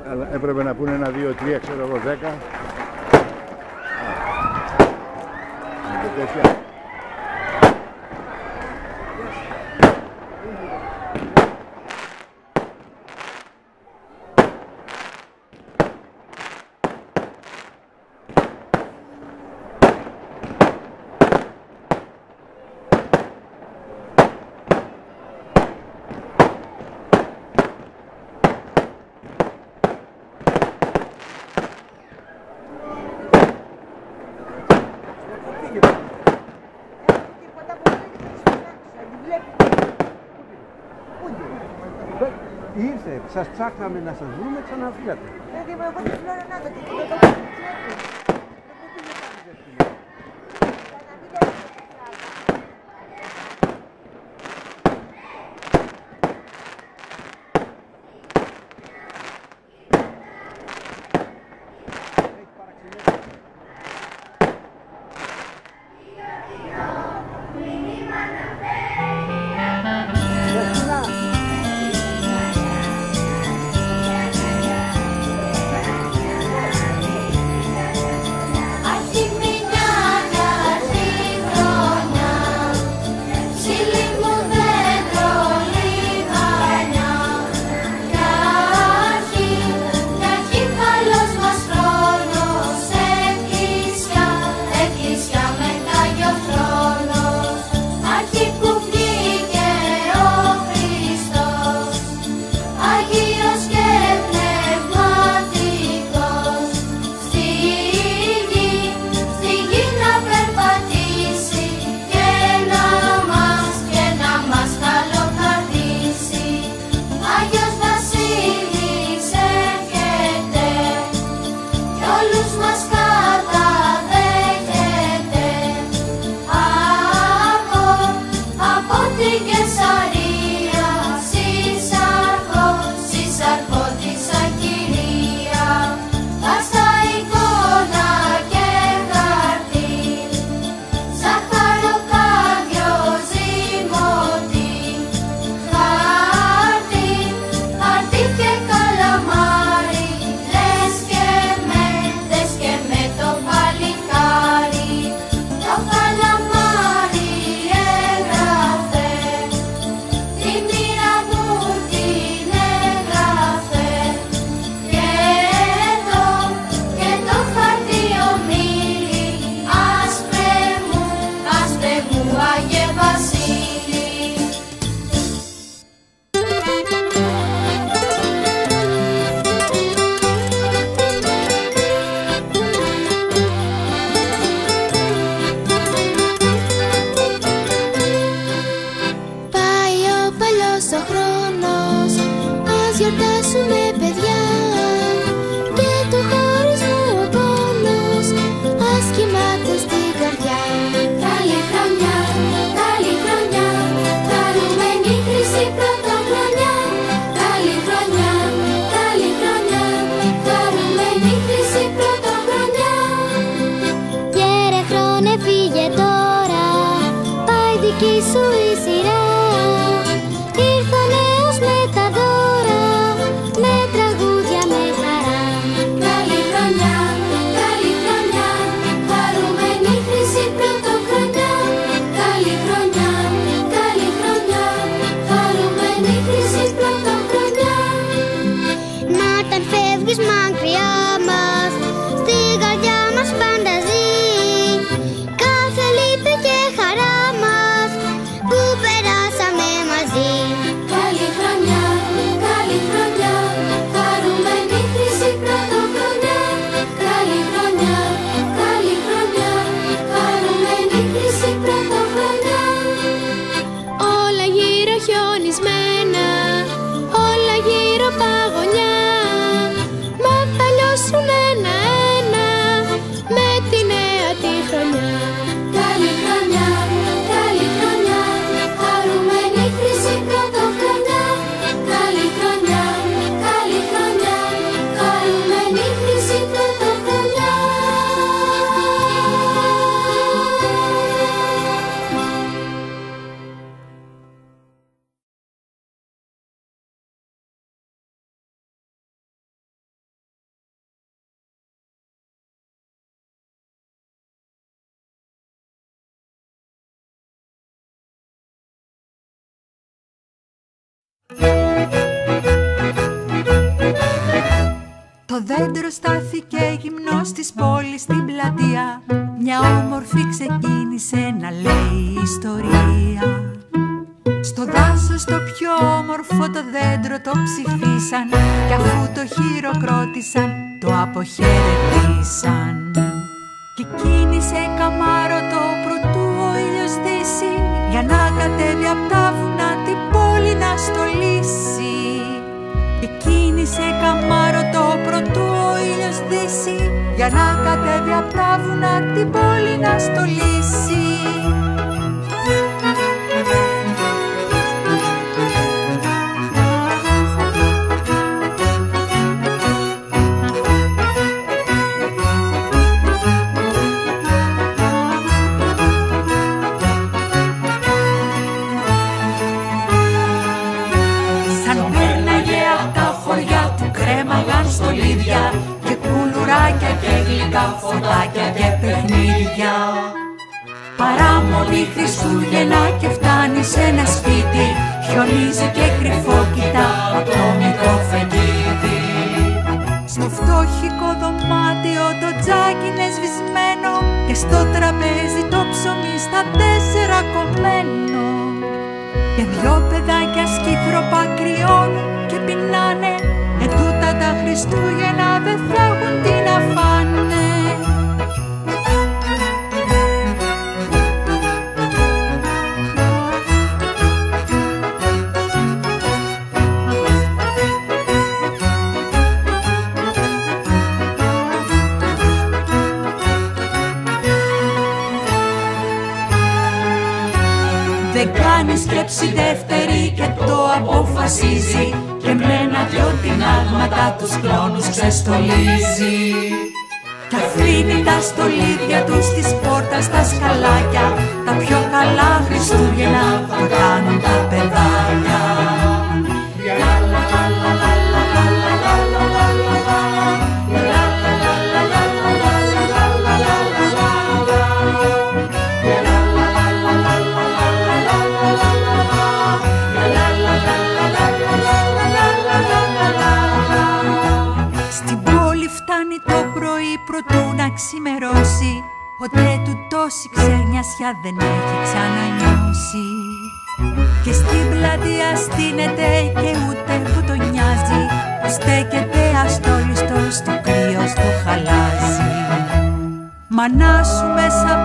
Αλλά έπρεπε να πούνε 1, 2, 3, ξέρω εγώ 10. Και τέτοια. Ήρθε, σας ψάχναμε να σας βρούμε, ξαναφύγατε. Δηλαδή, εγώ δεν ξέρω να το Σου η σειρά, ήρθα νέος με τα δώρα, με Το δέντρο στάθηκε γυμνός της πόλης στην πλατεία. Μια όμορφη ξεκίνησε να λέει ιστορία. Στο δάσος το πιο όμορφο το δέντρο το ψηφίσαν, κι αφού το χειροκρότησαν το αποχαιρετήσαν. Και κίνησε καμάρωτο προτού ο ήλιος δύσει, για να κατέβει απ' τα βουνά την πόλη να στολίσει. Και κίνησε καμάρωτο προτού ο ήλιος δύσει, για να κατέβει απ' τα βουνά την πόλη να στολίσει. Και κουλουράκια και γλυκά φωτάκια και παιχνίδια. Παράμονη Χριστούγεννα και φτάνει σε ένα σπίτι, χιονίζει και κρυφόκοιτα απ' το μικρό φεγγίτι. Στο φτώχικο δωμάτιο το τζάκι είναι σβησμένο, και στο τραπέζι το ψωμί στα 4 κομμένο. Και 2 παιδάκια σκύθροπα κρυώνουν και πεινάνε, ετούτα τα Χριστούγεννα δεν θα έχουν τι να φάνε. Δεν κάνει σκέψη δεύτερη και το αποφασίζει, και με 1-2 τινάγματα τους κλόνους ξεστολίζει. Κι αφήνει τα στολίδια του της πόρτας στα σκαλάκια, τα πιο καλά Χριστούγεννα θα κάνουν τα παιδάκια. Προτού να ξημερώσει, ποτέ του τόση ξενιασιά δεν έχει ξανανιώσει. Και στην πλατεία στείνεται και ούτε που το νοιάζει, που στέκεται αστόλιστος, το κρύο στο χαλάζι. Μανά σου μέσα